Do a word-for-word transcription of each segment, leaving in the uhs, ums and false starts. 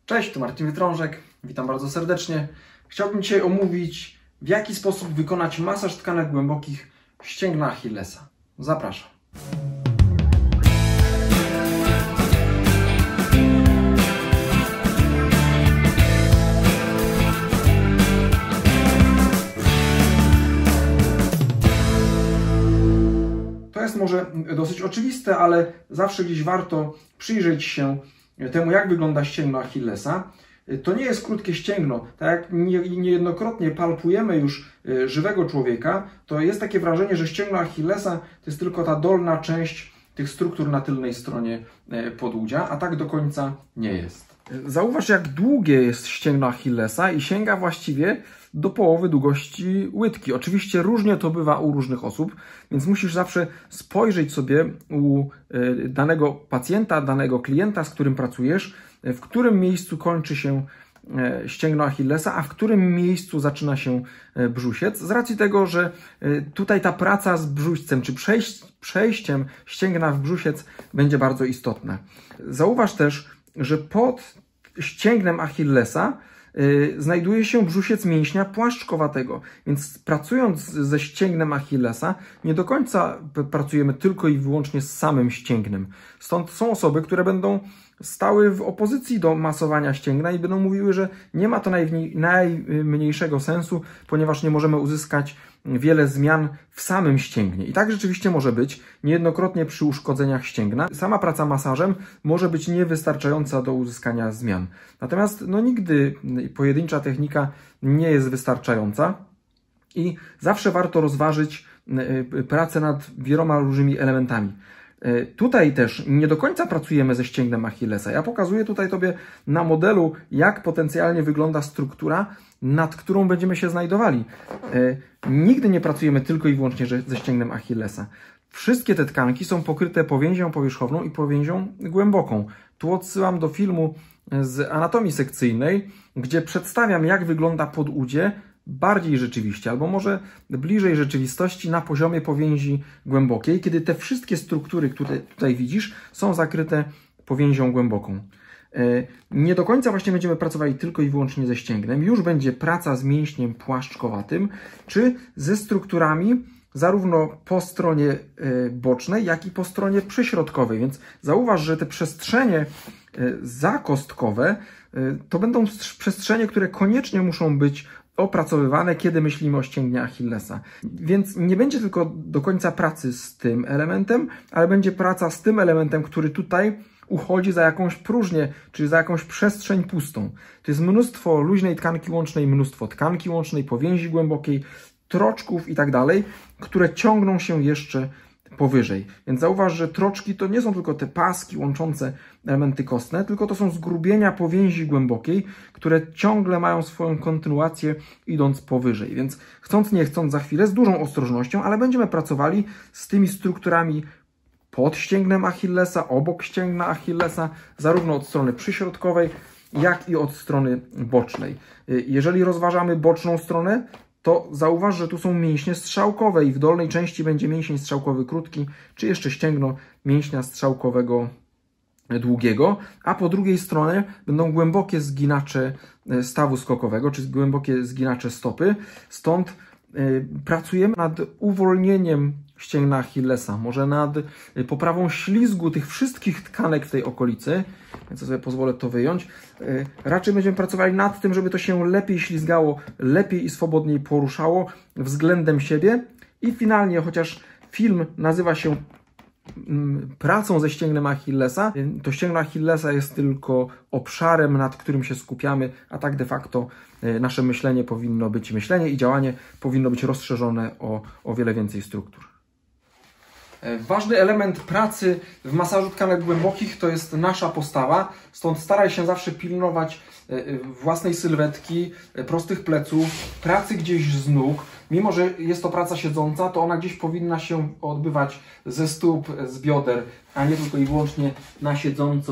Cześć, tu Marcin Wytrążek, witam bardzo serdecznie. Chciałbym dzisiaj omówić, w jaki sposób wykonać masaż tkanek głębokich ścięgna Achillesa. Zapraszam. To jest może dosyć oczywiste, ale zawsze gdzieś warto przyjrzeć się temu, jak wygląda ścięgno Achillesa. To nie jest krótkie ścięgno. Tak jak niejednokrotnie palpujemy już żywego człowieka, to jest takie wrażenie, że ścięgno Achillesa to jest tylko ta dolna część tych struktur na tylnej stronie podłudzia, a tak do końca nie jest. Zauważ, jak długie jest ścięgno Achillesa i sięga właściwie do połowy długości łydki. Oczywiście różnie to bywa u różnych osób, więc musisz zawsze spojrzeć sobie u danego pacjenta, danego klienta, z którym pracujesz, w którym miejscu kończy się ścięgno Achillesa, a w którym miejscu zaczyna się brzusiec, z racji tego, że tutaj ta praca z brzuścem, czy przejść, przejściem ścięgna w brzusiec będzie bardzo istotna. Zauważ też, że pod ścięgnem Achillesa znajduje się brzusiec mięśnia płaszczkowatego, więc pracując ze ścięgnem Achillesa nie do końca pracujemy tylko i wyłącznie z samym ścięgnem. Stąd są osoby, które będą stały w opozycji do masowania ścięgna i będą mówiły, że nie ma to najmniejszego sensu, ponieważ nie możemy uzyskać wiele zmian w samym ścięgnie. I tak rzeczywiście może być niejednokrotnie przy uszkodzeniach ścięgna. Sama praca masażem może być niewystarczająca do uzyskania zmian. Natomiast no, nigdy pojedyncza technika nie jest wystarczająca i zawsze warto rozważyć pracę nad wieloma różnymi elementami. Tutaj też nie do końca pracujemy ze ścięgnem Achillesa. Ja pokazuję tutaj Tobie na modelu, jak potencjalnie wygląda struktura, nad którą będziemy się znajdowali. Nigdy nie pracujemy tylko i wyłącznie ze ścięgnem Achillesa. Wszystkie te tkanki są pokryte powięzią powierzchowną i powięzią głęboką. Tu odsyłam do filmu z anatomii sekcyjnej, gdzie przedstawiam, jak wygląda podudzie bardziej rzeczywiście, albo może bliżej rzeczywistości na poziomie powięzi głębokiej, kiedy te wszystkie struktury, które tutaj widzisz, są zakryte powięzią głęboką. Nie do końca właśnie będziemy pracowali tylko i wyłącznie ze ścięgnem. Już będzie praca z mięśniem płaszczkowatym, czy ze strukturami zarówno po stronie bocznej, jak i po stronie przyśrodkowej. Więc zauważ, że te przestrzenie zakostkowe to będą przestrzenie, które koniecznie muszą być opracowywane, kiedy myślimy o ścięgnie Achillesa. Więc nie będzie tylko do końca pracy z tym elementem, ale będzie praca z tym elementem, który tutaj uchodzi za jakąś próżnię, czyli za jakąś przestrzeń pustą. To jest mnóstwo luźnej tkanki łącznej, mnóstwo tkanki łącznej, powięzi głębokiej, troczków i tak dalej, które ciągną się jeszcze powyżej. Więc zauważ, że troczki to nie są tylko te paski łączące elementy kostne, tylko to są zgrubienia powięzi głębokiej, które ciągle mają swoją kontynuację idąc powyżej. Więc chcąc nie chcąc za chwilę z dużą ostrożnością, ale będziemy pracowali z tymi strukturami pod ścięgnem Achillesa, obok ścięgna Achillesa, zarówno od strony przyśrodkowej, jak i od strony bocznej. Jeżeli rozważamy boczną stronę, to zauważ, że tu są mięśnie strzałkowe i w dolnej części będzie mięsień strzałkowy krótki, czy jeszcze ścięgno mięśnia strzałkowego długiego, a po drugiej stronie będą głębokie zginacze stawu skokowego, czy głębokie zginacze stopy. Stąd y, pracujemy nad uwolnieniem ścięgna Achillesa, może nad poprawą ślizgu tych wszystkich tkanek w tej okolicy, więc ja sobie pozwolę to wyjąć. Raczej będziemy pracowali nad tym, żeby to się lepiej ślizgało, lepiej i swobodniej poruszało względem siebie i finalnie, chociaż film nazywa się pracą ze ścięgnem Achillesa, to ścięgno Achillesa jest tylko obszarem, nad którym się skupiamy, a tak de facto nasze myślenie powinno być, myślenie i działanie powinno być rozszerzone o, o wiele więcej struktur. Ważny element pracy w masażu tkanek głębokich to jest nasza postawa, stąd staraj się zawsze pilnować własnej sylwetki, prostych pleców, pracy gdzieś z nóg. Mimo że jest to praca siedząca, to ona gdzieś powinna się odbywać ze stóp, z bioder, a nie tylko i wyłącznie na siedząco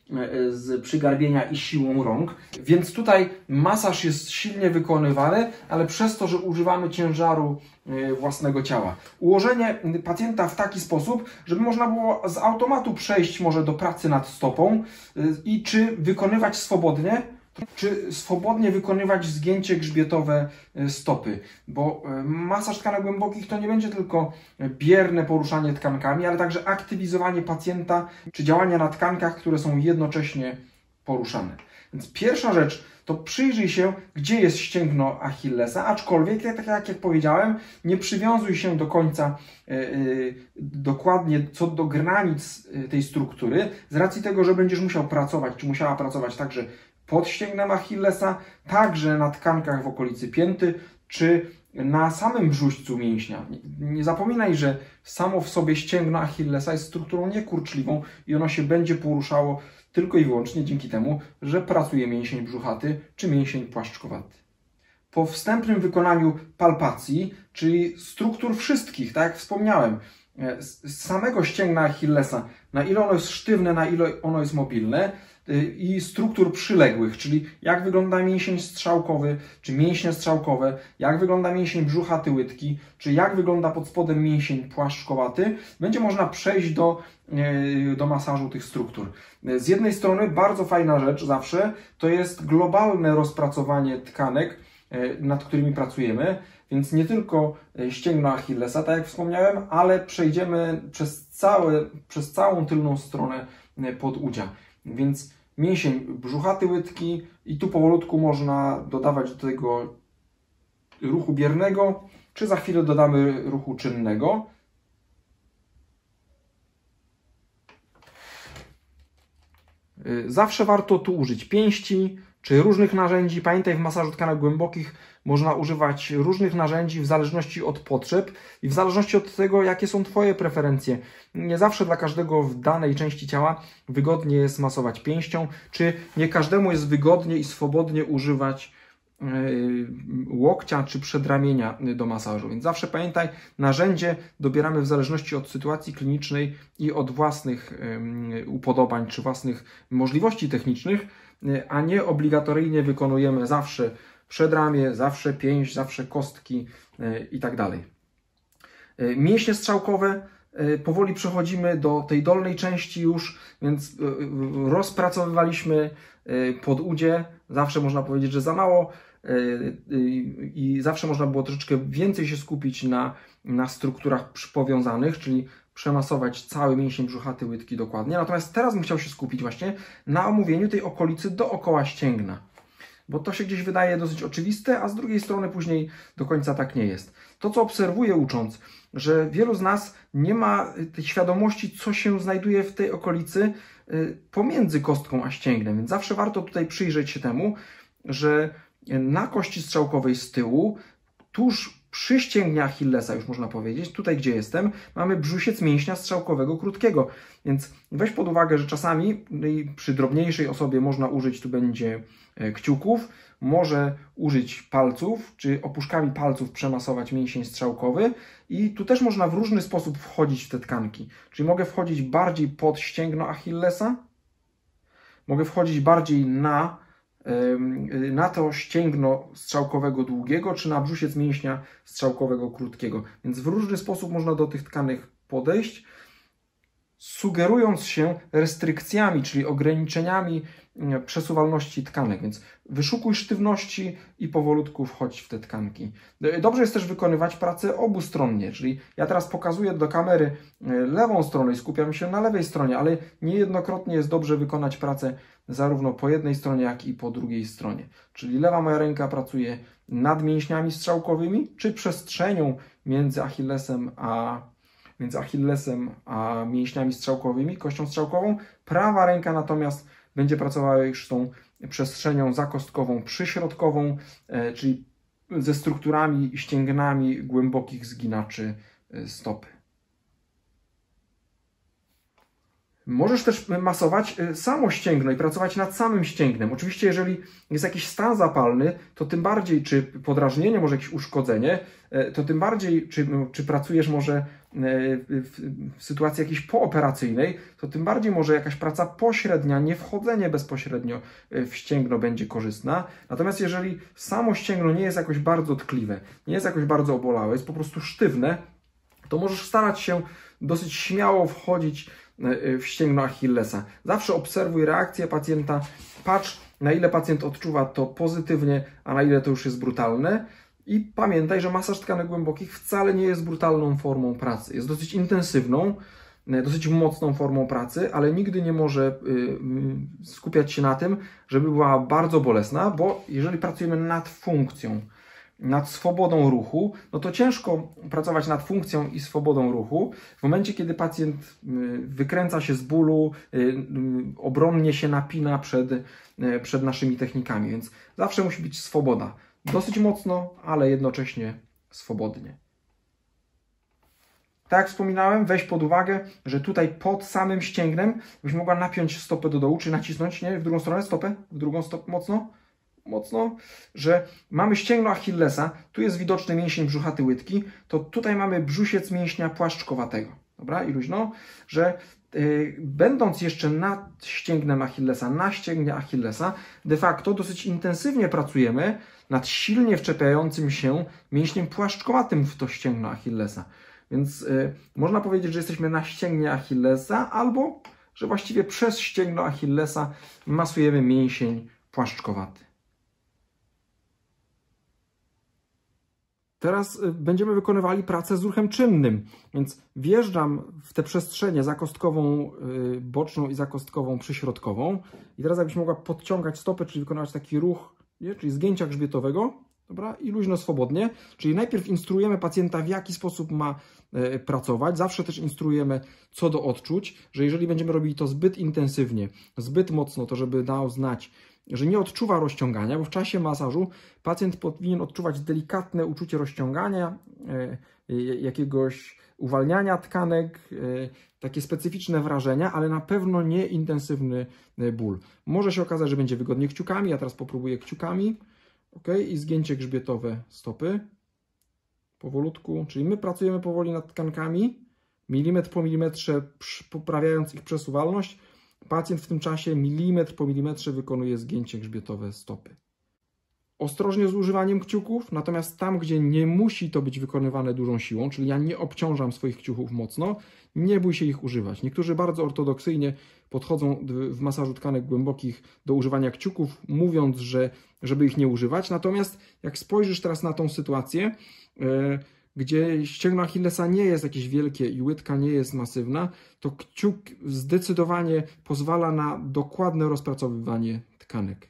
z przygarbienia i siłą rąk, więc tutaj masaż jest silnie wykonywany, ale przez to, że używamy ciężaru własnego ciała. Ułożenie pacjenta w taki sposób, żeby można było z automatu przejść może do pracy nad stopą i czy wykonywać swobodnie, czy swobodnie wykonywać zgięcie grzbietowe stopy, bo masaż tkanek głębokich to nie będzie tylko bierne poruszanie tkankami, ale także aktywizowanie pacjenta, czy działania na tkankach, które są jednocześnie poruszane. Więc pierwsza rzecz to przyjrzyj się, gdzie jest ścięgno Achillesa, aczkolwiek, tak jak, jak powiedziałem, nie przywiązuj się do końca yy, yy, dokładnie co do granic tej struktury, z racji tego, że będziesz musiał pracować, czy musiała pracować także pod ścięgnem Achillesa, także na tkankach w okolicy pięty, czy na samym brzuszcu mięśnia. Nie, nie zapominaj, że samo w sobie ścięgno Achillesa jest strukturą niekurczliwą i ono się będzie poruszało tylko i wyłącznie dzięki temu, że pracuje mięsień brzuchaty czy mięsień płaszczkowaty. Po wstępnym wykonaniu palpacji, czyli struktur wszystkich, tak jak wspomniałem, z samego ścięgna Achillesa, na ile ono jest sztywne, na ile ono jest mobilne, i struktur przyległych, czyli jak wygląda mięsień strzałkowy, czy mięśnie strzałkowe, jak wygląda mięsień brzuchaty łydki, czy jak wygląda pod spodem mięsień płaszczkowaty, będzie można przejść do, do masażu tych struktur. Z jednej strony bardzo fajna rzecz zawsze to jest globalne rozpracowanie tkanek, nad którymi pracujemy, więc nie tylko ścięgno Achillesa, tak jak wspomniałem, ale przejdziemy przez, całe, przez całą tylną stronę podudzia. Więc mięsień brzuchaty łydki i tu powolutku można dodawać do tego ruchu biernego, czy za chwilę dodamy ruchu czynnego. Zawsze warto tu użyć pięści czy różnych narzędzi. Pamiętaj, w masażu tkanek głębokich można używać różnych narzędzi w zależności od potrzeb i w zależności od tego, jakie są Twoje preferencje. Nie zawsze dla każdego w danej części ciała wygodnie jest masować pięścią, czy nie każdemu jest wygodnie i swobodnie używać yy, łokcia czy przedramienia do masażu. Więc zawsze pamiętaj, narzędzie dobieramy w zależności od sytuacji klinicznej i od własnych yy, upodobań czy własnych możliwości technicznych, yy, a nie obligatoryjnie wykonujemy zawsze przedramię, zawsze pięść, zawsze kostki yy, i tak dalej. Yy, mięśnie strzałkowe. Powoli przechodzimy do tej dolnej części już, więc rozpracowywaliśmy podudzie. Zawsze można powiedzieć, że za mało i zawsze można było troszeczkę więcej się skupić na, na strukturach powiązanych, czyli przemasować cały mięsień brzuchaty łydki dokładnie. Natomiast teraz bym chciał się skupić właśnie na omówieniu tej okolicy dookoła ścięgna, bo to się gdzieś wydaje dosyć oczywiste, a z drugiej strony później do końca tak nie jest. To, co obserwuję ucząc, że wielu z nas nie ma tej świadomości, co się znajduje w tej okolicy pomiędzy kostką a ścięgnem, więc zawsze warto tutaj przyjrzeć się temu, że na kości strzałkowej z tyłu, tuż przy ścięgnie Achillesa, już można powiedzieć, tutaj gdzie jestem, mamy brzusiec mięśnia strzałkowego krótkiego, więc weź pod uwagę, że czasami przy drobniejszej osobie można użyć, tu będzie kciuków, może użyć palców, czy opuszkami palców przemasować mięsień strzałkowy i tu też można w różny sposób wchodzić w te tkanki. Czyli mogę wchodzić bardziej pod ścięgno Achillesa, mogę wchodzić bardziej na, na to ścięgno strzałkowego długiego, czy na brzusiec mięśnia strzałkowego krótkiego. Więc w różny sposób można do tych tkanek podejść, sugerując się restrykcjami, czyli ograniczeniami przesuwalności tkanek, więc wyszukuj sztywności i powolutku wchodź w te tkanki. Dobrze jest też wykonywać pracę obustronnie, czyli ja teraz pokazuję do kamery lewą stronę i skupiam się na lewej stronie, ale niejednokrotnie jest dobrze wykonać pracę zarówno po jednej stronie, jak i po drugiej stronie. Czyli lewa moja ręka pracuje nad mięśniami strzałkowymi, czy przestrzenią między Achillesem a między Achillesem a mięśniami strzałkowymi, kością strzałkową. Prawa ręka natomiast będzie pracowała już z tą przestrzenią zakostkową, przyśrodkową, czyli ze strukturami i ścięgnami głębokich zginaczy stopy. Możesz też masować samo ścięgno i pracować nad samym ścięgnem. Oczywiście, jeżeli jest jakiś stan zapalny, to tym bardziej, czy podrażnienie, może jakieś uszkodzenie, to tym bardziej, czy, czy pracujesz może w sytuacji jakiejś pooperacyjnej, to tym bardziej może jakaś praca pośrednia, nie wchodzenie bezpośrednio w ścięgno będzie korzystna. Natomiast jeżeli samo ścięgno nie jest jakoś bardzo tkliwe, nie jest jakoś bardzo obolałe, jest po prostu sztywne, to możesz starać się dosyć śmiało wchodzić w ścięgno Achillesa. Zawsze obserwuj reakcję pacjenta, patrz, na ile pacjent odczuwa to pozytywnie, a na ile to już jest brutalne. I pamiętaj, że masaż tkanek głębokich wcale nie jest brutalną formą pracy. Jest dosyć intensywną, dosyć mocną formą pracy, ale nigdy nie może skupiać się na tym, żeby była bardzo bolesna, bo jeżeli pracujemy nad funkcją, nad swobodą ruchu, no to ciężko pracować nad funkcją i swobodą ruchu w momencie, kiedy pacjent wykręca się z bólu, obronnie się napina przed, przed naszymi technikami, więc zawsze musi być swoboda. Dosyć mocno, ale jednocześnie swobodnie. Tak jak wspominałem, weź pod uwagę, że tutaj pod samym ścięgnem byś mogła napiąć stopę do dołu, czy nacisnąć, nie? W drugą stronę stopę, w drugą stopę mocno, mocno, że mamy ścięgno Achillesa, tu jest widoczny mięsień brzuchaty łydki, to tutaj mamy brzusiec mięśnia płaszczkowatego. Dobra? I luźno, że yy, będąc jeszcze nad ścięgnem Achillesa, na ścięgnie Achillesa, de facto dosyć intensywnie pracujemy nad silnie wczepiającym się mięśniem płaszczkowatym w to ścięgno Achillesa. Więc yy, można powiedzieć, że jesteśmy na ścięgnie Achillesa, albo że właściwie przez ścięgno Achillesa masujemy mięsień płaszczkowaty. Teraz będziemy wykonywali pracę z ruchem czynnym, więc wjeżdżam w tę przestrzenię zakostkową boczną i zakostkową przyśrodkową i teraz jakbyś mogła podciągać stopę, czyli wykonywać taki ruch, nie? Czyli zgięcia grzbietowego, dobra? I luźno, swobodnie, czyli najpierw instruujemy pacjenta, w jaki sposób ma pracować, zawsze też instruujemy co do odczuć, że jeżeli będziemy robili to zbyt intensywnie, zbyt mocno, to żeby dał znać, że nie odczuwa rozciągania, bo w czasie masażu pacjent powinien odczuwać delikatne uczucie rozciągania, jakiegoś uwalniania tkanek, takie specyficzne wrażenia, ale na pewno nie intensywny ból. Może się okazać, że będzie wygodnie kciukami, ja teraz popróbuję kciukami, ok, i zgięcie grzbietowe stopy, powolutku, czyli my pracujemy powoli nad tkankami, milimetr po milimetrze, poprawiając ich przesuwalność. Pacjent w tym czasie milimetr po milimetrze wykonuje zgięcie grzbietowe stopy. Ostrożnie z używaniem kciuków, natomiast tam, gdzie nie musi to być wykonywane dużą siłą, czyli ja nie obciążam swoich kciuków mocno, nie bój się ich używać. Niektórzy bardzo ortodoksyjnie podchodzą w masażu tkanek głębokich do używania kciuków, mówiąc, że żeby ich nie używać. Natomiast jak spojrzysz teraz na tą sytuację, yy, gdzie ścięgno Achillesa nie jest jakieś wielkie i łydka nie jest masywna, to kciuk zdecydowanie pozwala na dokładne rozpracowywanie tkanek.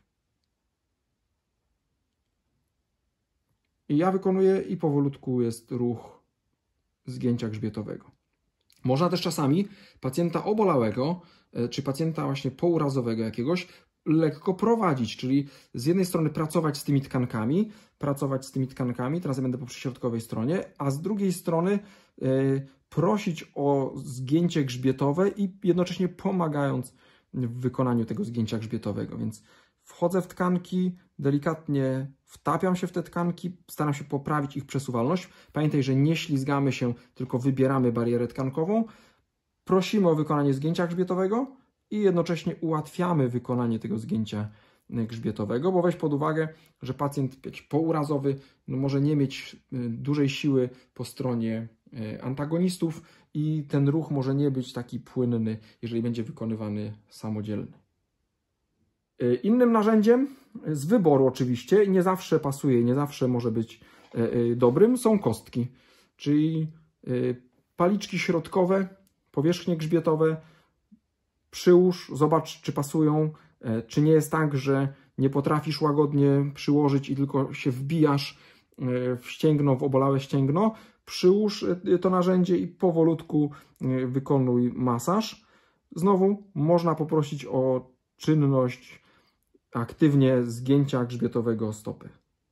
I ja wykonuję i powolutku jest ruch zgięcia grzbietowego. Można też czasami pacjenta obolałego, czy pacjenta właśnie pourazowego jakiegoś, lekko prowadzić, czyli z jednej strony pracować z tymi tkankami, pracować z tymi tkankami, teraz ja będę po przyśrodkowej stronie, a z drugiej strony yy, prosić o zgięcie grzbietowe i jednocześnie pomagając w wykonaniu tego zgięcia grzbietowego. Więc wchodzę w tkanki, delikatnie wtapiam się w te tkanki, staram się poprawić ich przesuwalność. Pamiętaj, że nie ślizgamy się, tylko wybieramy barierę tkankową. Prosimy o wykonanie zgięcia grzbietowego i jednocześnie ułatwiamy wykonanie tego zgięcia grzbietowego, bo weź pod uwagę, że pacjent jakiś pourazowy no może nie mieć dużej siły po stronie antagonistów i ten ruch może nie być taki płynny, jeżeli będzie wykonywany samodzielny. Innym narzędziem, z wyboru oczywiście, nie zawsze pasuje, nie zawsze może być dobrym, są kostki, czyli paliczki środkowe, powierzchnie grzbietowe. Przyłóż, zobacz, czy pasują, czy nie jest tak, że nie potrafisz łagodnie przyłożyć i tylko się wbijasz w ścięgno, w obolałe ścięgno. Przyłóż to narzędzie i powolutku wykonuj masaż. Znowu można poprosić o czynność aktywnie zgięcia grzbietowego stopy.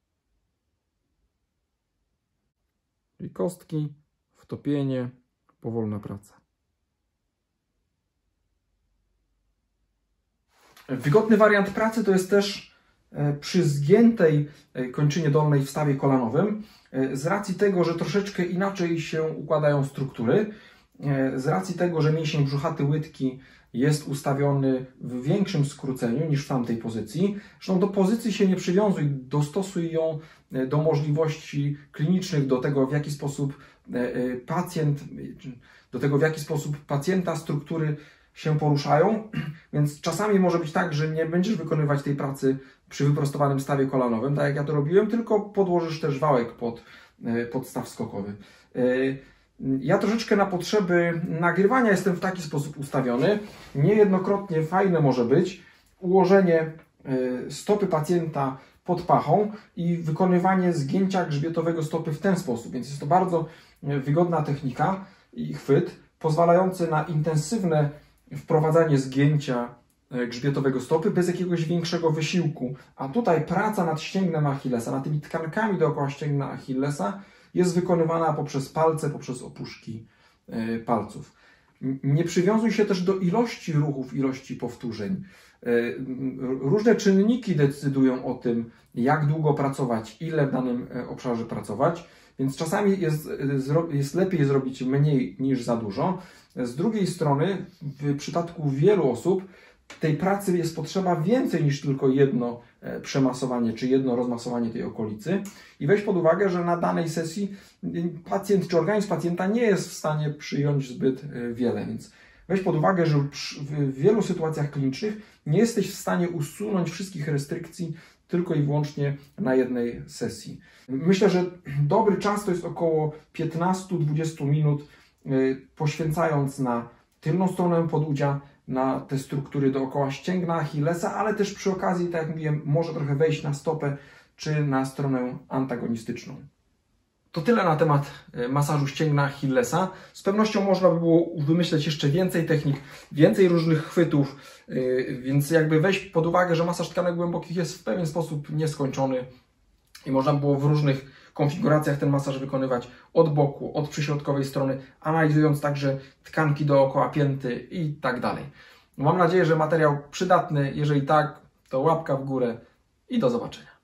Czyli kostki, wtopienie, powolna praca. Wygodny wariant pracy to jest też przy zgiętej kończynie dolnej w stawie kolanowym, z racji tego, że troszeczkę inaczej się układają struktury, z racji tego, że mięsień brzuchaty łydki jest ustawiony w większym skróceniu niż w tamtej pozycji. Zresztą do pozycji się nie przywiązuj, dostosuj ją do możliwości klinicznych, do tego, w jaki sposób pacjent, do tego, w jaki sposób pacjenta struktury się poruszają, więc czasami może być tak, że nie będziesz wykonywać tej pracy przy wyprostowanym stawie kolanowym, tak jak ja to robiłem, tylko podłożysz też wałek pod, pod staw skokowy. Ja troszeczkę na potrzeby nagrywania jestem w taki sposób ustawiony. Niejednokrotnie fajne może być ułożenie stopy pacjenta pod pachą i wykonywanie zgięcia grzbietowego stopy w ten sposób. Więc jest to bardzo wygodna technika i chwyt pozwalający na intensywne wprowadzanie zgięcia grzbietowego stopy bez jakiegoś większego wysiłku. A tutaj praca nad ścięgnem Achillesa, nad tymi tkankami dookoła ścięgna Achillesa jest wykonywana poprzez palce, poprzez opuszki palców. Nie przywiązuj się też do ilości ruchów, ilości powtórzeń. Różne czynniki decydują o tym, jak długo pracować, ile w danym obszarze pracować, więc czasami jest, jest lepiej zrobić mniej niż za dużo. Z drugiej strony, w przypadku wielu osób, tej pracy jest potrzeba więcej niż tylko jedno przemasowanie czy jedno rozmasowanie tej okolicy i weź pod uwagę, że na danej sesji pacjent czy organizm pacjenta nie jest w stanie przyjąć zbyt wiele, więc weź pod uwagę, że w wielu sytuacjach klinicznych nie jesteś w stanie usunąć wszystkich restrykcji tylko i wyłącznie na jednej sesji. Myślę, że dobry czas to jest około piętnaście do dwudziestu minut, poświęcając na tylną stronę podudzia, na te struktury dookoła ścięgna Achillesa, ale też przy okazji, tak jak mówiłem, może trochę wejść na stopę czy na stronę antagonistyczną. To tyle na temat masażu ścięgna Achillesa. Z pewnością można by było wymyśleć jeszcze więcej technik, więcej różnych chwytów, więc jakby weź pod uwagę, że masaż tkanek głębokich jest w pewien sposób nieskończony i można było w różnych konfiguracjach ten masaż wykonywać od boku, od przyśrodkowej strony, analizując także tkanki dookoła pięty i tak dalej. Mam nadzieję, że materiał przydatny. Jeżeli tak, to łapka w górę i do zobaczenia.